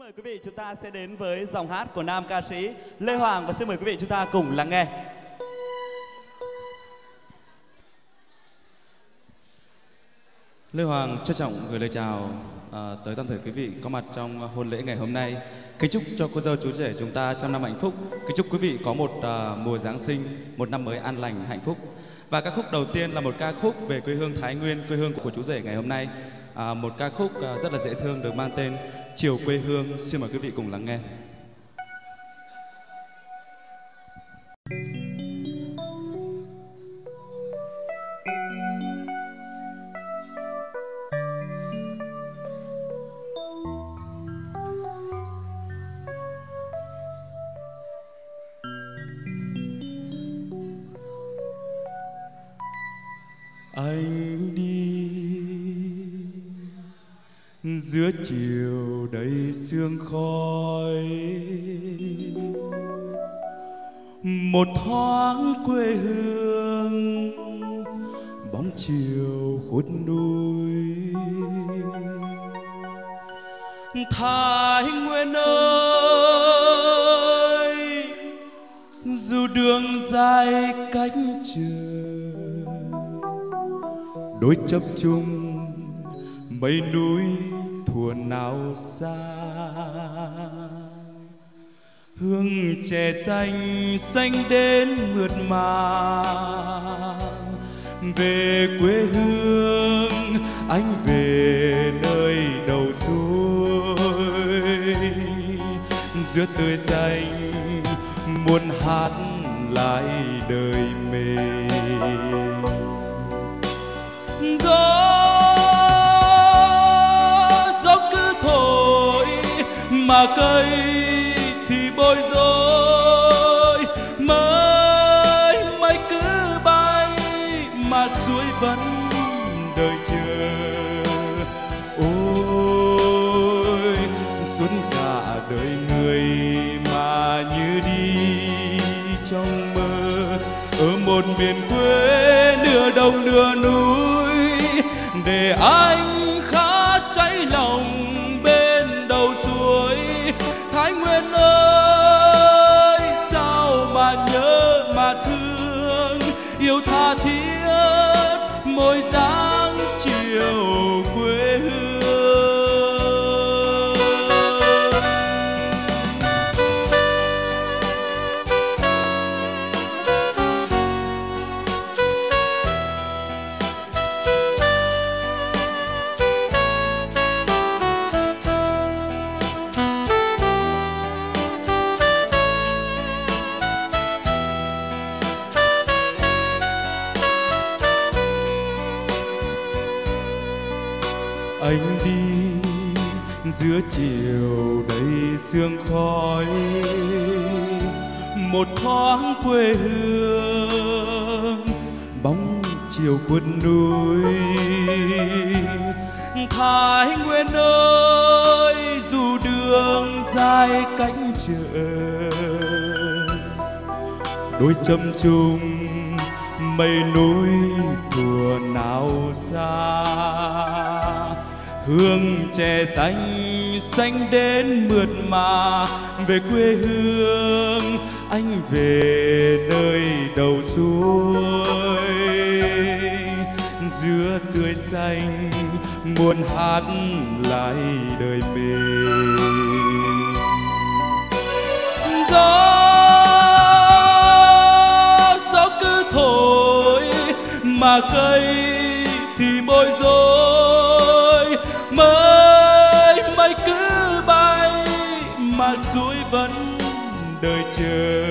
mời quý vị chúng ta sẽ đến với dòng hát của nam ca sĩ Lê Hoàng và xin mời quý vị chúng ta cùng lắng nghe. Lê Hoàng trân trọng gửi lời chào tới toàn thể quý vị có mặt trong hôn lễ ngày hôm nay. Kính chúc cho cô dâu chú rể chúng ta trăm năm hạnh phúc. Kính chúc quý vị có một mùa Giáng sinh, một năm mới an lành, hạnh phúc. Và ca khúc đầu tiên là một ca khúc về quê hương Thái Nguyên, quê hương của chú rể ngày hôm nay. Một ca khúc rất là dễ thương được mang tên Chiều quê hương. Xin mời quý vị cùng lắng nghe. Anh đi giữa chiều đầy sương khói, một thoáng quê hương bóng chiều khuất núi. Thái Nguyên ơi, dù đường dài cách chờ, đôi chấp chung mây núi thuở nào xa. Hương chè xanh xanh đến mượt mà, về quê hương anh về nơi đầu suối. Giữa tươi xanh muốn hát lại đời mình. Gió cứ thổi mà cây thì bối rối, mới mây cứ bay mà suối vẫn đợi chờ. Ôi suốt cả đời người mà như đi trong mơ, ở một miền quê nửa đồng nửa núi, để anh khát cháy lòng bên đầu suối. Thái Nguyên ơi, sao mà nhớ mà thương, yêu tha thiết môi dáng chiều quê hương. Anh đi giữa chiều đầy sương khói, một thoáng quê hương bóng chiều khuất núi. Thái Nguyên ơi, dù đường dài cách trở, đôi châm chung mây núi thuở nào xa. Hương chè xanh xanh đến mượt mà, về quê hương anh về nơi đầu suối. Giữa tươi xanh muốn hát lại đời mình. Gió cứ thổi mà cây thì bối rối, mới mây cứ bay mà suối vẫn đợi chờ.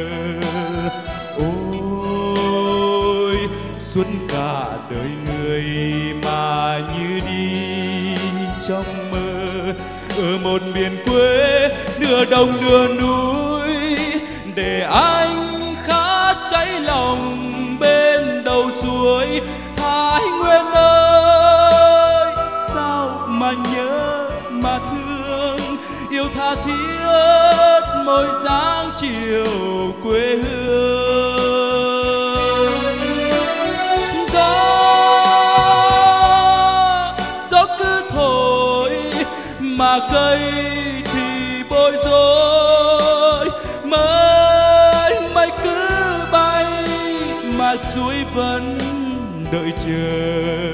Ôi suốt cả đời người mà như đi trong mơ, ở một miền quê nửa đồng nửa núi, để anh khát cháy lòng bên đầu suối. Thái Nguyên ơi, sao mà nhớ mà thương, yêu tha thiết môi dáng chiều quê hương. Gió cứ thổi mà cây thì bối đợi chờ.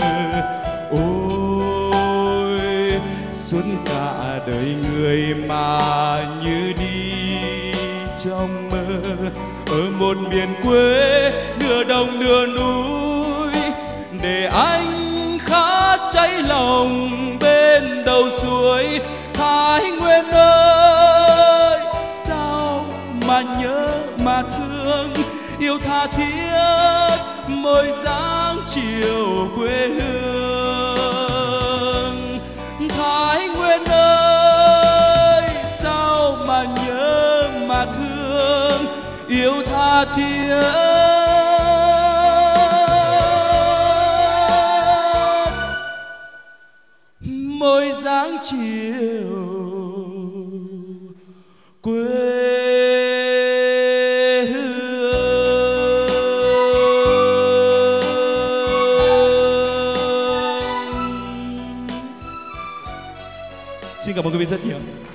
Ôi suốt cả đời người mà như đi trong mơ, ở một miền quê nửa đồng nửa núi, để anh khát cháy lòng bên đầu suối. Thái Nguyên ơi, sao mà nhớ mà thương, yêu tha thiết môi dáng chiều quê hương. Thái Nguyên ơi, sao mà nhớ mà thương, yêu tha thiết môi dáng chiều quê hương. Xin cảm ơn quý vị rất nhiều.